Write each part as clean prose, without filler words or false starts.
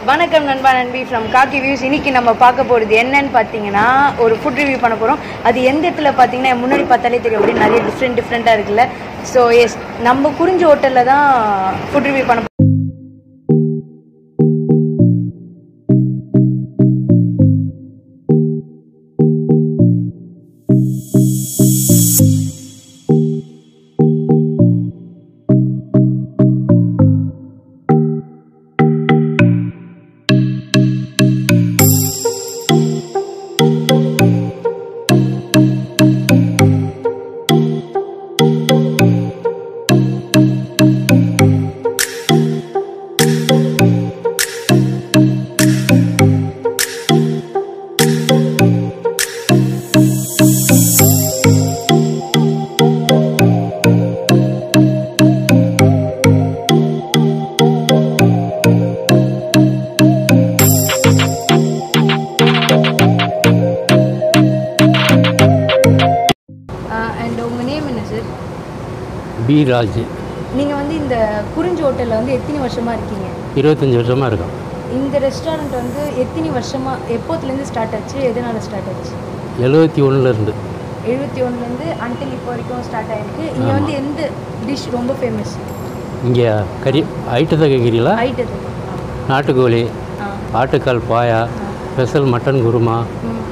வணக்கம் நண்பா நண்பி ஃப்ரம் காக்கி வியூஸ். இன்னைக்கு நம்ம பார்க்க போகிறது என்னன்னு பார்த்தீங்கன்னா ஒரு ஃபுட் ரிவ்யூ பண்ண போகிறோம். அது எந்த இடத்துல பார்த்தீங்கன்னா முன்னாடி பார்த்தாலே தெரியும், அப்படி நிறைய டிஃப்ரெண்ட்டாக இருக்குல்ல. ஸோ எஸ், நம்ம குறிஞ்சி ஹோட்டலில் தான் ஃபுட் ரிவ்யூ பண்ண பி ராஜ். நீங்கள் வந்து இந்த குறிஞ்சி ஹோட்டலில் வந்து எத்தனை வருஷமாக இருக்கீங்க? 25 வருஷமாக இருக்கும். இந்த ரெஸ்டாரண்ட் வந்து எத்தனை வருஷமாக, எப்போத்துலேருந்து ஸ்டார்ட் ஆச்சு, எதனால் ஸ்டார்ட் ஆச்சு? 71லேருந்து 71லேருந்து அன்டில் இப்போ வரைக்கும் ஸ்டார்ட் ஆகிருக்கு. இங்கே வந்து எந்த டிஷ் ரொம்ப ஃபேமஸ்? இங்கே கறி ஐட்டத்தை கேட்குறீங்களா? ஐட்டத்து நாட்டுக்கோழி, ஆட்டுக்கால் paya, special mutton kurma,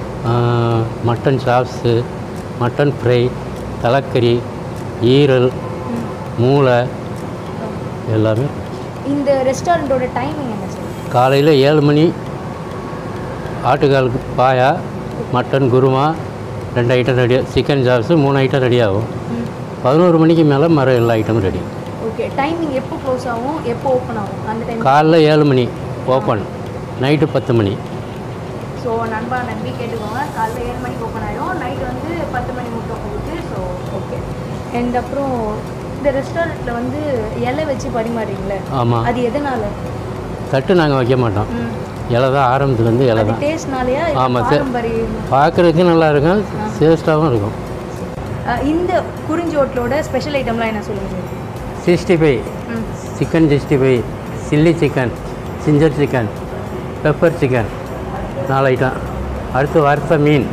mutton chops, mutton fry, தலைக்கறி, ஈரல், மூளை எல்லாமே. இந்த ரெஸ்டாரண்ட்டோட டைமிங் என்ன சார்? காலையில் 7 மணி ஆட்டுக்காலுக்கு paya, mutton kurma 2 item ready, chicken chops 3 item ready ஆகும். 11 மணிக்கு மேலே மறு எல்லா ஐட்டமும் ரெடி. ஓகே, டைமிங் எப்போ க்ளோஸ் ஆகும், எப்போ ஓப்பன் ஆகும்? அந்த டைம் காலைல 7 மணி ஓப்பன், நைட்டு 10 மணி. ஸோ நண்பா நம்பி கேட்டுக்கோங்க, காலைல 7 மணிக்கு ஓப்பன் ஆகிடும், நைட் வந்து 10 மணி மட்டும் போகுது. So okay. அண்ட் அப்புறம் இந்த ரெஸ்டாரண்ட்டில் வந்து இலை வச்சு பரிமாறுறீங்களே? ஆமாம். அது எதனால்? தட்டு நாங்கள் வைக்க மாட்டோம், இலை தான் ஆரம்பத்துலேருந்து இலை தான். டேஸ்ட்னாலையா? ஆமாம் சார், பார்க்குறதுக்கு நல்லா இருக்கும், டேஸ்ட்டாகவும் இருக்கும். இந்த குறிஞ்சி ஹோட்டலோட ஸ்பெஷல் ஐட்டம்லாம் என்ன சொல்லுங்கள்? 65 chicken, 65 chilli chicken, ginger chicken, pepper chicken 4 item. அடுத்து வறுத்த மீன்,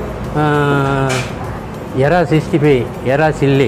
எறா 65, எறா சில்லி.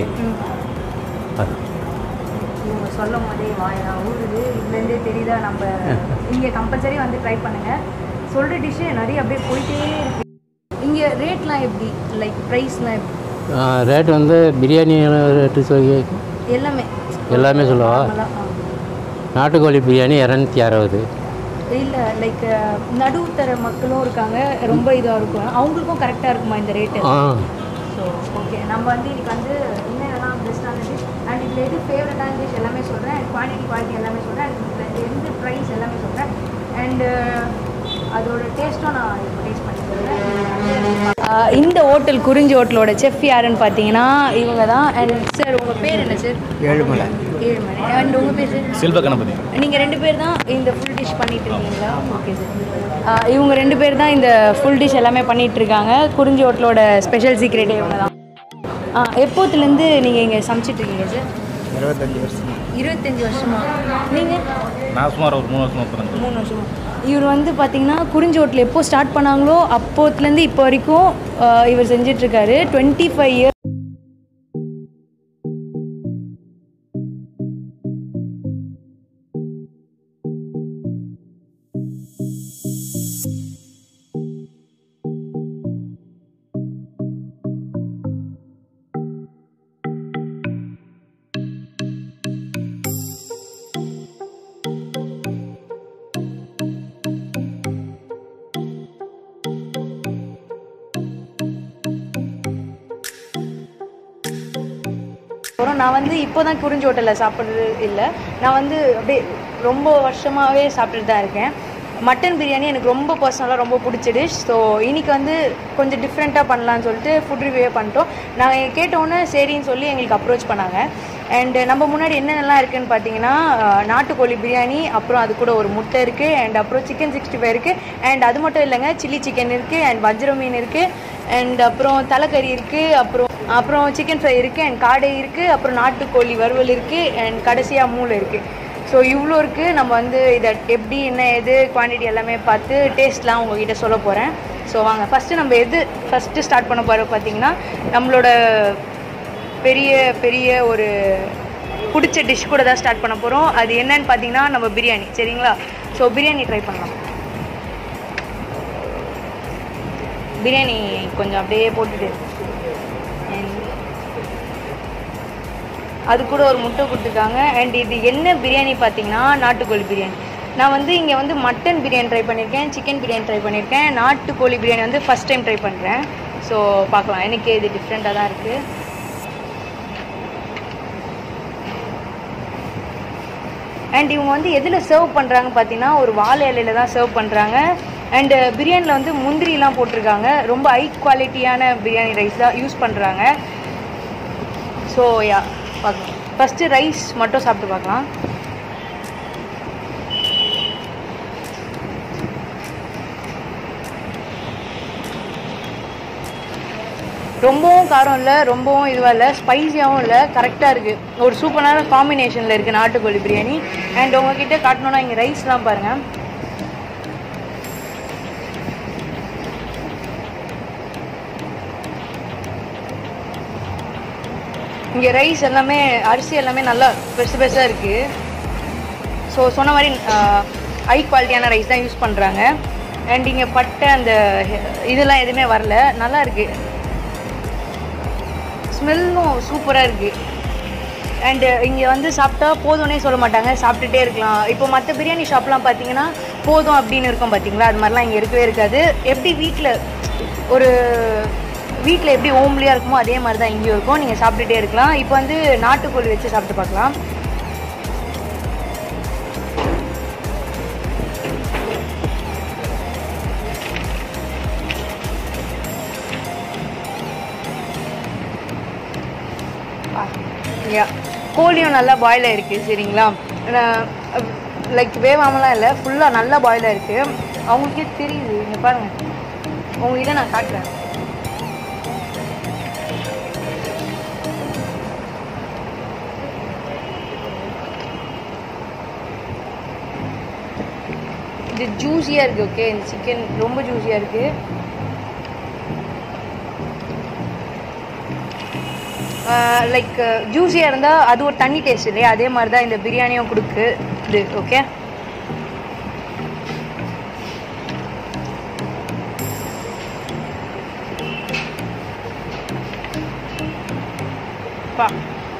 இவங்க சொல்லும் போதே வாயா ஊறுது, இதுலேருந்தே தெரியுதா. நம்ம இங்கே கம்பல்சரி வந்து ட்ரை பண்ணுங்கள். சொல்கிற டிஷ்ஷு நிறைய அப்படியே போயிட்டே இருக்கு. இங்கே ரேட்லாம் எப்படி, லைக் ப்ரைஸ்லாம் எப்படி? ரேட் வந்து பிரியாணி ரேட்டு சொல்லி எல்லாமே சொல்லவா? நாட்டுக்கோழி பிரியாணி 260. இல்லை, லைக் நடுத்தர மக்களும் இருக்காங்க, ரொம்ப இதாக இருக்கும், அவங்களுக்கும் கரெக்டாக இருக்குமா இந்த ரேட்டு? ஸோ ஓகே, நம்ம வந்து இன்னைக்கு வந்து என்னென்னலாம் பெஸ்ட்டான டிஷ் அண்ட் இதில் எது ஃபேவரட்டான டிஷ் எல்லாமே சொல்கிறேன், அண்ட் குவாலிட்டி எல்லாமே சொல்கிறேன், அண்ட் எந்த ப்ரைஸ் எல்லாமே சொல்கிறேன், அண்டு அதோட டேஸ்ட்டும் நான் இப்போ டேஸ்ட் பண்ணி சொல்கிறேன். இந்த ஹோட்டல் குறிஞ்சி ஹோட்டலோட செஃப் யாருன்னு பார்த்தீங்கன்னா இவங்க தான். அண்ட் சார், உங்கள் பேர் என்ன சார்? ஏழுமலை. அண்ட் உங்கள் பேர் சார்? செல்வ கணபதி. நீங்கள் 2 பேர் தான் இந்த ஃபுல் டிஷ் பண்ணிட்டு இருக்கீங்களா? Okay sir. இவங்க 2 பேர் தான் இந்த ஃபுல் டிஷ் எல்லாமே பண்ணிகிட்டு இருக்காங்க. குறிஞ்சி ஹோட்டலோட ஸ்பெஷல் சீக்ரெட்டே இவங்க தான். எப்போத்துலேருந்து நீங்கள் இங்கே சமைச்சிட்ருக்கீங்க சார்? 25 வருஷமா. 25 வருஷமா? நீங்கள்? நான் சுமார் ஒரு 3 வருஷமா போகிறேன். 3 வருஷமா. இவர் வந்து பார்த்தீங்கன்னா குறிஞ்சி ஹோட்டல் எப்போ ஸ்டார்ட் பண்ணாங்களோ அப்போத்துலேருந்து இப்போ வரைக்கும் இவர் செஞ்சிட்ருக்காரு. 25 இயர்ஸ். நான் வந்து இப்போ தான் குறிஞ்சி ஹோட்டலில் சாப்பிட்றது இல்லை, நான் வந்து அப்படியே ரொம்ப வருஷமாகவே சாப்பிட்டுட்டு தான் இருக்கேன். மட்டன் பிரியாணி எனக்கு ரொம்ப பர்சனலாக ரொம்ப பிடிச்ச டிஷ். ஸோ இன்றைக்கி வந்து கொஞ்சம் டிஃப்ரெண்ட்டாக பண்ணலான்னு சொல்லிட்டு ஃபுட் ரிவ்யூவே பண்ணிட்டோம். நாங்கள் கேட்டோன்னே சரின்னு சொல்லி எங்களுக்கு அப்ரோச் பண்ணாங்க. அண்டு நம்ம முன்னாடி என்னென்னலாம் இருக்குதுன்னு பார்த்தீங்கன்னா நாட்டுக்கோழி பிரியாணி, அப்புறம் அது கூட ஒரு முட்டை இருக்குது, அண்ட் அப்புறம் சிக்கன் 65 இருக்குது, அண்ட் அது மட்டும் இல்லைங்க, சில்லி சிக்கன் இருக்குது, அண்ட் வஞ்சரம் மீன் இருக்குது, அண்ட் அப்புறம் தலைக்கறி இருக்குது, அப்புறம் சிக்கன் ஃப்ரை இருக்குது, அண்ட் காடை இருக்குது, அப்புறம் நாட்டுக்கோழி வறுவல் இருக்குது, அண்ட் கடைசியாக மூளை இருக்குது. ஸோ இவ்வளோ இருக்குது. நம்ம வந்து இதை எப்படி என்ன எது குவான்டிட்டி எல்லாமே பார்த்து டேஸ்ட்லாம் உங்ககிட்ட சொல்ல போகிறேன். ஸோ வாங்க ஃபஸ்ட்டு நம்ம ஃபஸ்ட்டு ஸ்டார்ட் பண்ண போகிற பார்த்திங்கன்னா நம்மளோட பெரிய பெரிய ஒரு பிடிச்ச டிஷ் கூட தான் ஸ்டார்ட் பண்ண போகிறோம். அது என்னன்னு பார்த்தீங்கன்னா நம்ம பிரியாணி. சரிங்களா? ஸோ பிரியாணி ட்ரை பண்ணலாம். பிரியாணி கொஞ்சம் அப்படியே போட்டுட்டு அது கூட ஒரு முட்டை கொடுத்துருக்காங்க. அண்ட் இது என்ன பிரியாணி பார்த்தீங்கன்னா நாட்டுக்கோழி பிரியாணி. நான் வந்து இங்கே வந்து மட்டன் பிரியாணி ட்ரை பண்ணியிருக்கேன், சிக்கன் பிரியாணி ட்ரை பண்ணியிருக்கேன். நாட்டுக்கோழி பிரியாணி வந்து ஃபஸ்ட் டைம் ட்ரை பண்ணுறேன். ஸோ பார்க்கலாம், எனக்கு இது டிஃப்ரெண்ட்டாக தான் இருக்குது. அண்ட் இவங்க வந்து எதில் சர்வ் பண்ணுறாங்க பார்த்தீங்கன்னா ஒரு வாழை இலையில் தான் சர்வ் பண்ணுறாங்க. அண்டு பிரியாணியில் வந்து முந்திரிலாம் போட்டிருக்காங்க. ரொம்ப ஹை குவாலிட்டியான பிரியாணி ரைஸ் தான் யூஸ் பண்ணுறாங்க. ஸோ யா பார்க்கலாம். ஃபஸ்ட்டு ரைஸ் மட்டும் சாப்பிட்டு பார்க்கலாம். ரொம்பவும் காரம் இல்லை, ரொம்பவும் இதுவாக இல்லை, ஸ்பைஸியாகவும் இல்லை, கரெக்டாக இருக்குது. ஒரு சூப்பரான காம்பினேஷனில் இருக்குது நாட்டுக்கோழி பிரியாணி. அண்ட் உங்ககிட்ட காட்டணுன்னா இங்கே ரைஸ்லாம் பாருங்கள். இங்கே ரைஸ் எல்லாமே அரிசி எல்லாமே நல்லா பெருசு பெருசாக இருக்குது. ஸோ சொன்ன மாதிரி ஹை குவாலிட்டியான ரைஸ் தான் யூஸ் பண்ணுறாங்க. அண்ட் இங்கே பட்டை அந்த இதெல்லாம் எதுவுமே வரல, நல்லா இருக்குது. ஸ்மெல்லும் சூப்பராக இருக்குது. அண்டு இங்கே வந்து சாப்பிட்டா போதும்னே சொல்ல மாட்டாங்க, சாப்பிட்டுட்டே இருக்கலாம். இப்போ மற்ற பிரியாணி ஷாப்லாம் பார்த்தீங்கன்னா போதும் அப்படின்னு இருக்கும் பார்த்தீங்களா, அது மாதிரிலாம் இங்கே இருக்கவே இருக்காது. எப்படி வீட்டில் எப்படி ஹோம்லியாக இருக்குமோ அதே மாதிரி தான் இங்கேயும் இருக்கும். நீங்கள் சாப்பிட்டுட்டே இருக்கலாம். இப்போ வந்து நாட்டுக்கோழி வச்சு சாப்பிட்டு பார்க்கலாம். கோழியும் நல்லா பாயில் ஆகிருக்கு. சரிங்களா? லைக் வேவாமலாம் இல்லை, ஃபுல்லாக நல்லா பாயில் ஆகிருக்கு. அவங்களுக்கே தெரியுது. இங்கே பாருங்கள், உங்கள்கிட்ட நான் காட்டுறேன். இது ஜூஸியாக இருக்குது. ஓகே, இந்த சிக்கன் ரொம்ப ஜூஸியாக இருக்குது. லைக் ஜூஸியாக இருந்தால் அது ஒரு தண்ணி டேஸ்ட் இல்லையா, அதே மாதிரி தான் இந்த பிரியாணியும் கொடுக்குது. ஓகே, பா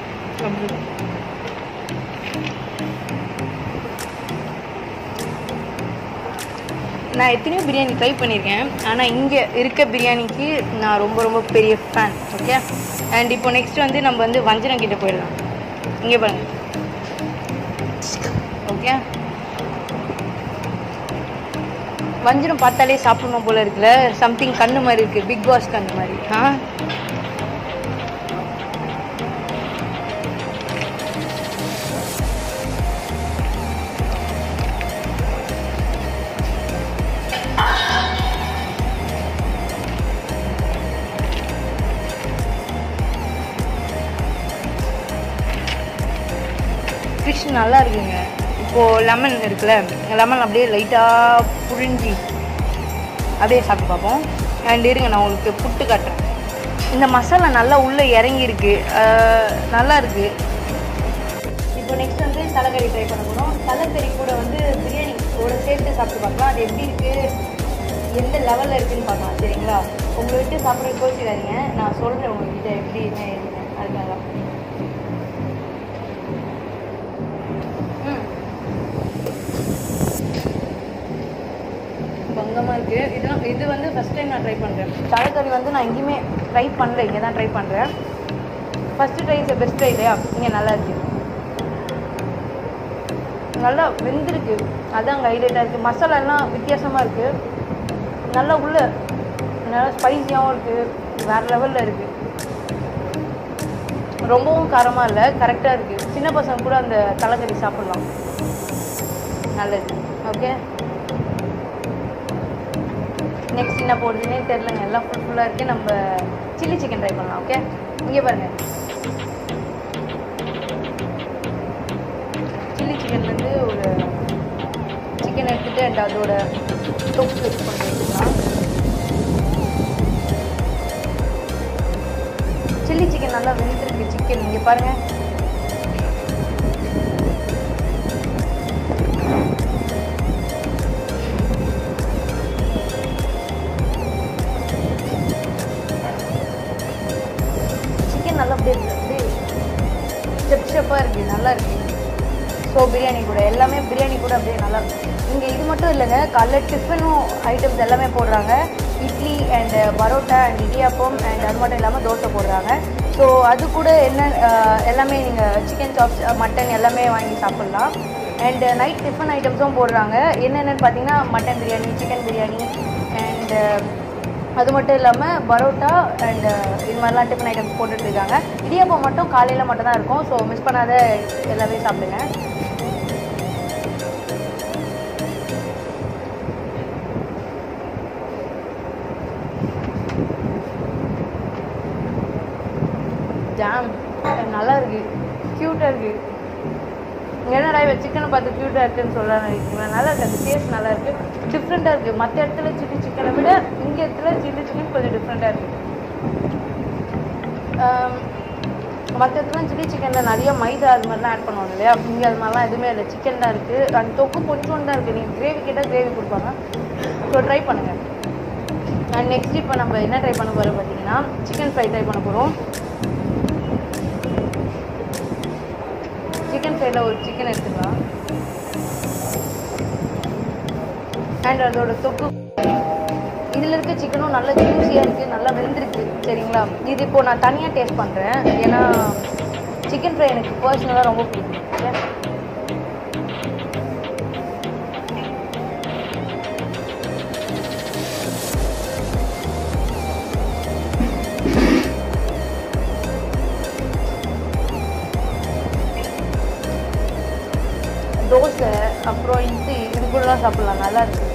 நான் எத்தனையோ பிரியாணி ட்ரை பண்ணியிருக்கேன், ஆனால் இங்கே இருக்க பிரியாணிக்கு நான் ரொம்ப ரொம்ப பெரிய ஃபேன். ஓகே, அண்ட் இப்போ நெக்ஸ்ட் வந்து நம்ம வந்து வஞ்சரம் கிட்டே போயிடலாம். இங்கே பாருங்கள். ஓகே, வஞ்சரம் பார்த்தாலே சாப்பிடணும் போல இருக்குல்ல. சம்திங் கண்ணு மாதிரி இருக்குது, பிக் பாஸ் கண்ணு மாதிரி. ஃபிஷ் நல்லா இருக்குங்க. இப்போது லெமன் இருக்குல்ல, லெமன் அப்படியே லைட்டாக புழிஞ்சி அப்படியே சாப்பிட்டு பார்ப்போம். அண்ட் இருங்க, நான் உங்களுக்கு புட்டு காட்டுறேன். இந்த மசாலா நல்லா உள்ளே இறங்கியிருக்கு, நல்லா இருக்குது. இப்போ நெக்ஸ்ட் வந்து தலைக்கறி ட்ரை பண்ண போகிறோம். தலைக்கறி கூட வந்து பிரியாணியோட சேர்த்து சாப்பிட்டு பார்க்கலாம். அது எப்படி இருக்குது, எந்த லெவலில் இருக்குதுன்னு பார்க்கலாம். சரிங்களா? உங்களை விட்டு சாப்பிட்ற கோச்சிக்காதீங்க, நான் சொல்கிறேன் உங்கள்கிட்ட எப்படி என்ன ஏதுன்னு. அதுக்காக பங்கமாக இருக்குது. இது வந்து ஃபஸ்ட் டைம் நான் ட்ரை பண்ணுறேன். தலைக்கறி வந்து நான் எங்கேயுமே ட்ரை பண்ணல, இங்கே தான் ட்ரை பண்ணுறேன். First try is best try இல்லையா? இங்கே நல்லா இருக்குது, நல்லா வெந்திருக்கு. அதுதான் அங்கே ஹைலைட்டாக இருக்குது. மசாலாலாம் வித்தியாசமாக இருக்குது, நல்லா உள்ள நல்லா ஸ்பைஸியாகவும் இருக்குது, வேறு லெவலில் இருக்குது. ரொம்பவும் காரமாக இல்லை, கரெக்டாக இருக்குது. சின்ன பசங்க கூட அந்த தலைக்கறி சாப்பிட்லாம், நல்லது. ஓகே, நெக்ஸ்ட் என்ன போடுறதுன்னே தெரிலங்க, எல்லாம் ஃபுல்லாக இருக்குது. நம்ம சில்லி சிக்கன் ட்ரை பண்ணலாம். ஓகே, இங்கே பாருங்கள். சில்லி சிக்கன் வந்து ஒரு சிக்கன் எடுத்துகிட்டு அண்ட் அதோட தொக்கு கொஞ்சம் எடுத்துக்கலாம். சில்லி சிக்கன் நல்லா வெந்திருக்கு. சிக்கன் இங்கே பாருங்கள். சிக்கன் நல்லா அப்படியே ஸ்டெப்பாக இருக்குது, நல்லா இருக்குது. ஸோ பிரியாணி கூட எல்லாமே பிரியாணி கூட அப்படியே நல்லா இருக்கும். இங்கே இது மட்டும் இல்லைங்க, காலைல டிஃபனும் ஐட்டம்ஸ் எல்லாமே போடுறாங்க. Idli and parotta and idiyappam and அது மட்டும் இல்லாமல் தோசை போடுறாங்க. ஸோ அது கூட என்ன எல்லாமே நீங்கள் சிக்கன் சாப்ஸ் மட்டன் எல்லாமே வாங்கி சாப்பிட்லாம். அண்டு நைட் டிஃபன் ஐட்டம்ஸும் போடுறாங்க. என்னென்னு பார்த்தீங்கன்னா mutton biryani, chicken biryani and அது மட்டும் இல்லாமல் பரோட்டா அண்டு இது மாதிரிலாம் டிஃபன் ஐட்டம்ஸ் போட்டுட்ருக்காங்க. இடியாப்பம் மட்டும் காலையில் மட்டும் தான் இருக்கும். ஸோ மிஸ் பண்ணாத எல்லாமே சாப்பிடுங்க. ஜாம் நல்லா இருக்குது, க்யூட்டாக இருக்குது. என்னடா இவன் சிக்கனை பார்த்து க்யூட்டாக இருக்குன்னு சொல்ல நினைக்கிறேன். நல்லா இருக்குது, அந்த டேஸ்ட் நல்லா இருக்குது, டிஃப்ரெண்ட்டாக இருக்குது. மற்ற இடத்துல சில்லி சிக்கனை விட இங்கே இடத்துல சில்லி சிக்கன் கொஞ்சம் டிஃப்ரெண்ட்டாக இருக்குது. மற்ற இடத்துல சில்லி சிக்கனில் நிறைய மைதா அது மாதிரிலாம் ஆட் பண்ணுவாங்க இல்லையா, இங்கே அது மாதிரிலாம் எதுவுமே இல்லை. சிக்கன் தான் இருக்குது. அந்த தொக்கு கொஞ்சோண்டு தான் இருக்குது. நீங்கள் கிரேவி கேட்டால் கிரேவி கொடுப்பாங்க. ஸோ ட்ரை பண்ணுங்கள். அண்ட் நெக்ஸ்ட் இப்போ நம்ம என்ன ட்ரை பண்ண போகிறோம் பார்த்தீங்கன்னா சிக்கன் ஃப்ரை ட்ரை பண்ண போகிறோம். சிக்கன் ஃப்ரைல ஒரு சிக்கன் எடுத்துக்கலாம். அண்ட் அதோட தொக்கு இதில் இருக்க சிக்கனும் நல்லா ஜூஸியாக இருக்குது, நல்லா வெந்திருக்கு. சரிங்களா, இது இப்போது நான் தனியாக டேஸ்ட் பண்ணுறேன். ஏன்னா சிக்கன் ஃப்ரை எனக்கு பர்சனலாக ரொம்ப பிடிக்கும். தோசை அப்புறம் இது கூடலாம் சாப்பிட்லாம், நல்லா இருக்குது.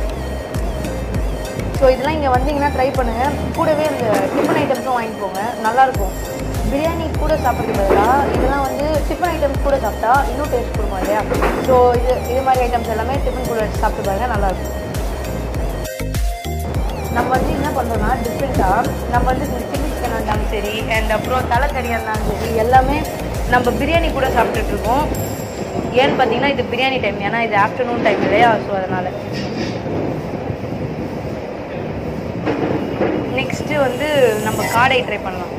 ஸோ இதெல்லாம் இங்கே வந்தீங்கன்னா ட்ரை பண்ணுங்கள். கூடவே இந்த டிஃபன் ஐட்டம்ஸும் வாங்கிக்கோங்க, நல்லாயிருக்கும். பிரியாணி கூட சாப்பிட்றது பதிலாக இதெல்லாம் வந்து டிஃபன் ஐட்டம்ஸ் கூட சாப்பிட்டா இன்னும் டேஸ்ட் கொடுக்கும் இல்லையா. ஸோ இது மாதிரி ஐட்டம்ஸ் எல்லாமே டிஃபன் கூட சாப்பிட்டு பாருங்கள், நல்லாயிருக்கும். நம்ம வந்து என்ன பண்ணுறோன்னா டிஃப்ரெண்ட்டாக நம்ம வந்து இந்த சில்லி சிக்கனாக இருந்தாலும் சரி அண்ட் அப்புறம் தலைக்கறியாக இருந்தாலும் சரி எல்லாமே நம்ம பிரியாணி கூட சாப்பிட்டுட்ருக்கோம். ஏன்னு பார்த்தீங்கன்னா இது பிரியாணி டைம், ஏன்னா இது ஆஃப்டர்நூன் டைம் இல்லையா. ஸோ அதனால் நெக்ஸ்ட்டு வந்து நம்ம காடை ட்ரை பண்ணலாம்.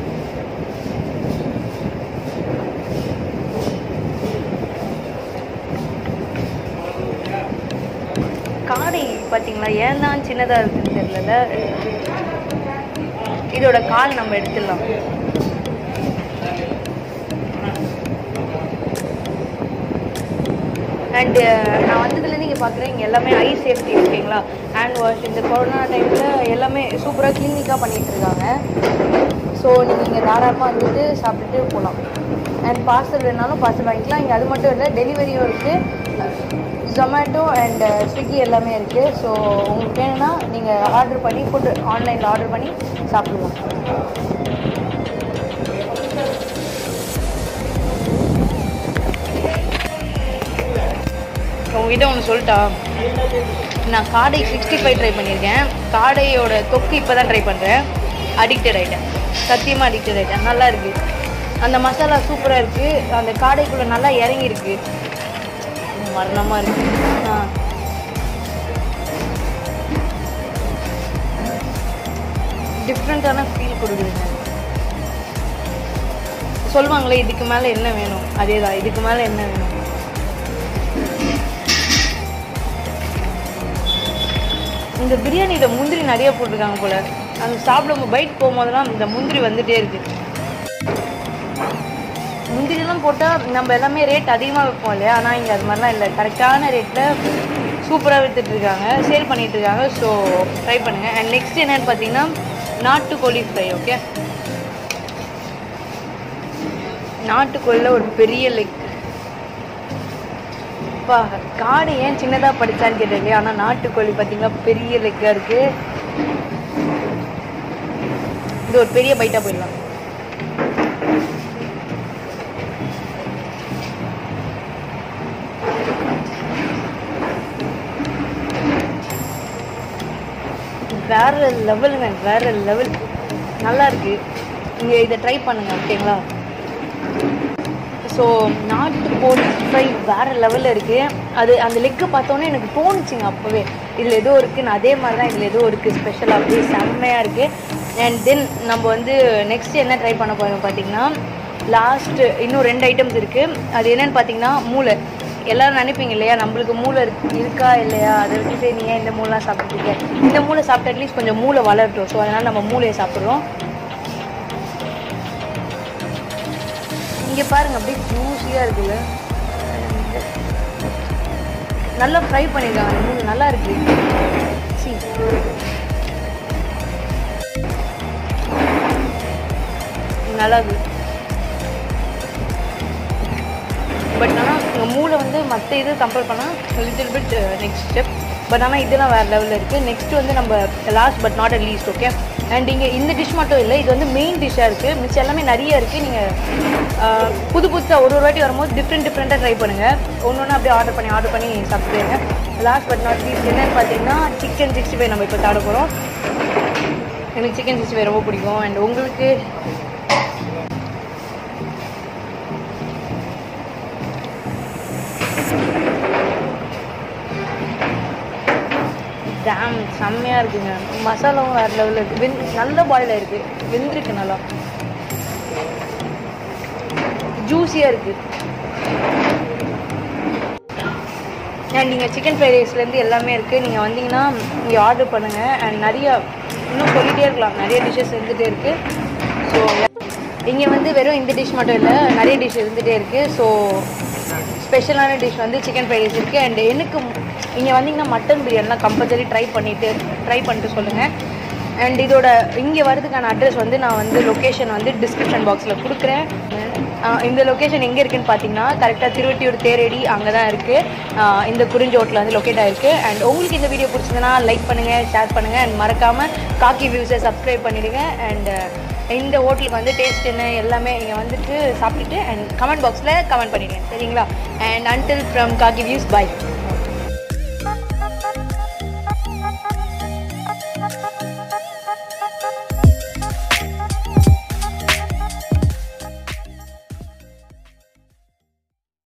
காடை பார்த்தீங்களா ஏன் தான் சின்னதாக இருக்குன்னு தெரியல. இதோட கால் நம்ம எடுத்துடலாம். அண்டு நான் வந்ததுலேருந்து இங்கே பார்க்குறேன், இங்கே எல்லாமே ஐ சேஃப்டி ஓகேங்களா. ஹேண்ட் வாஷ் இந்த கொரோனா டைமில் எல்லாமே சூப்பராக கிளீனிக்காக பண்ணிகிட்ருக்காங்க. ஸோ நீங்கள் இங்கே தாராளமாக வந்துட்டு சாப்பிட்டுட்டு போகலாம். அண்ட் பார்சல் வேணாலும் பார்சல் வாங்கிக்கலாம். இங்கே அது மட்டும் இல்லை, டெலிவரியும் இருக்குது. ஜொமேட்டோ அண்ட் ஸ்விக்கி எல்லாமே இருக்குது. ஸோ உங்களுக்கு வேணும்னா நீங்கள் ஆர்டர் பண்ணி ஃபுட் ஆன்லைனில் ஆர்டர் பண்ணி சாப்பிடுவோம். உங்ககிட்ட ஒன்று சொல்லிட்டா, நான் காடை 65 ட்ரை பண்ணியிருக்கேன். காடையோட தொக்கு இப்போ தான் ட்ரை பண்ணுறேன். அடிக்டட் ஆகிட்டேன், சத்தியமாக அடிக்டட் ஆகிட்டேன். நல்லா இருக்குது, அந்த மசாலா சூப்பராக இருக்குது, அந்த காடைக்குள்ளே நல்லா இறங்கியிருக்கு, மரணமாக இருக்குது. டிஃப்ரெண்ட்டான ஃபீல் கொடுக்குதுங்க. சொல்லுவாங்களே இதுக்கு மேலே என்ன வேணும், அதே தான், இதுக்கு மேலே என்ன வேணும். இந்த பிரியாணியில் முந்திரி நிறைய போட்டிருக்காங்க போல். அந்த சாப்பிடும் பைட் போகும்போதெல்லாம் இந்த முந்திரி வந்துகிட்டே இருக்குது. முந்திரிலாம் போட்டால் நம்ம எல்லாமே ரேட் அதிகமாக வைப்போம் இல்லையா, ஆனால் இங்கே அது மாதிரிலாம் இல்லை. கரெக்டான ரேட்டில் சூப்பராக விற்றுட்ருக்காங்க, சேல் பண்ணிகிட்ருக்காங்க. ஸோ ட்ரை பண்ணுங்கள். அண்ட் நெக்ஸ்ட் என்னென்னு பார்த்தீங்கன்னா நாட்டுக்கோழி ஃப்ரை. ஓகே, நாட்டுக்கோழியில் ஒரு பெரிய லெக். காடை ஏன் சின்னதாக படித்தான்னு கேட்டேன், ஆனால் நாட்டுக்கோழி பார்த்தீங்கன்னா பெரிய லெக்காக இருக்குது. இது ஒரு பெரிய பைட்டாக போயிடலாம். வேறு லெவலுங்க, வேறு லெவல். நல்லா இருக்குது. நீங்கள் இதை ட்ரை பண்ணுங்கள், ஓகேங்களா? ஸோ நாட்டுக்கோழி ஃப்ரை வேறு லெவலில் இருக்குது. அது அந்த லெக்கு பார்த்தோன்னே எனக்கு தோணுச்சுங்க அப்போவே, இதில் ஏதோ இருக்குதுன்னு. அதே மாதிரி தான் இதில் ஏதோ இருக்குது ஸ்பெஷலாக, அப்படியே செம்மையாக இருக்குது. அண்ட் தென் நம்ம வந்து நெக்ஸ்ட்டு என்ன ட்ரை பண்ண போகிறோம் பார்த்தீங்கன்னா, லாஸ்ட்டு இன்னும் 2 ஐட்டம்ஸ் இருக்குது. அது என்னென்னு பார்த்தீங்கன்னா மூளை. எல்லோரும் நினைப்பீங்க இல்லையா, நம்மளுக்கு மூளை இருக்கா இல்லையா, அதை விட்டுட்டு நீ ஏன் இந்த மூளைலாம் சாப்பிட்ருக்கீங்க. இந்த மூளை சாப்பிட்டு அட்லீஸ்ட் கொஞ்சம் மூளை வளரட்டும். ஸோ அதனால் நம்ம மூளையை சாப்பிட்றோம். இங்கே பாருங்கள், அப்படியே ஜூஸியாக இருக்குல்ல, நல்லா ஃப்ரை பண்ணியிருக்காங்க. அந்த மூளை நல்லா இருக்குது. நல்லா இருக்குது. பட் ஆனால் உங்கள் மூளை வந்து மற்ற இது கம்பேர் பண்ணால் little bit next step. But ஆனால் இதெல்லாம் வேறு லெவலில் இருக்குது. நெக்ஸ்ட் வந்து நம்ம last but not at least, okay. And இங்கே இந்த டிஷ் மட்டும் இல்லை, இது வந்து மெயின் டிஷ்ஷாக இருக்குது. மிச்சம் எல்லாமே நிறைய இருக்குது. நீங்கள் புதுசாக ஒரு வாட்டி வரும்போது டிஃப்ரெண்ட்டாக ட்ரை பண்ணுங்கள். ஒன்று அப்படியே ஆர்டர் பண்ணி சாப்பிட்டுருங்க. லாஸ்ட் பட் நாட் லீஸ்ட் என்னென்னு பார்த்தீங்கன்னா சிக்கன் 65 நம்ம இப்போ சாப்பிட போகிறோம். எனக்கு சிக்கன் 65 ரொம்ப பிடிக்கும். அண்ட் உங்களுக்கு டேம் செம்மையாக இருக்குங்க. மசாலாவும் வேறு லெவலில் இருக்குது. நல்ல பாயில் இருக்குது, வெந்திருக்கு, நல்லா ஜூஸியாக இருக்குது. அண்ட் நீங்கள் சிக்கன் ஃப்ரைட் ரைஸ்லேருந்து எல்லாமே இருக்குது. நீங்கள் வந்தீங்கன்னா இங்கே ஆர்டர் பண்ணுங்கள். அண்ட் நிறையா இன்னும் சொல்லிகிட்டே இருக்கலாம், நிறைய டிஷ்ஷஸ் இருந்துகிட்டே இருக்குது. ஸோ இங்கே வந்து வெறும் இந்த டிஷ் மட்டும் இல்லை, நிறைய டிஷ் இருந்துகிட்டே இருக்குது. ஸோ ஸ்பெஷலான டிஷ் வந்து சிக்கன் ஃப்ரைட் ரைஸ் இருக்குது. அண்ட் எனக்கு இங்கே வந்தீங்கன்னா மட்டன் பிரியாணிலாம் கம்பல்சரி ட்ரை பண்ணிட்டு சொல்லுங்கள். அண்ட் இதோட இங்கே வரதுக்கான அட்ரஸ் வந்து நான் வந்து லொக்கேஷன் வந்து டிஸ்கிரிப்ஷன் பாக்ஸில் கொடுக்குறேன். இந்த லொக்கேஷன் எங்கே இருக்குதுன்னு பார்த்தீங்கன்னா கரெக்டாக திருவட்டியூர் தேரடி அங்கே தான் இருக்குது. இந்த குறிஞ்சி ஹோட்டலில் வந்து லொக்கேட் ஆகிருக்கு. அண்ட் உங்களுக்கு இந்த வீடியோ பிடிச்சதுன்னா லைக் பண்ணுங்கள், ஷேர் பண்ணுங்கள். அண்ட் மறக்காமல் காக்கி வியூஸை சப்ஸ்கிரைப் பண்ணிவிடுங்க. அண்ட் இந்த ஹோட்டலுக்கு வந்து டேஸ்ட் என்ன எல்லாமே இங்கே வந்துட்டு சாப்பிட்டுட்டு அண்ட் கமெண்ட் பாக்ஸில் கமெண்ட் பண்ணிவிடுங்க, சரிங்களா? அண்ட் அன்டில் ஃப்ரம் காக்கி வியூஸ், பை.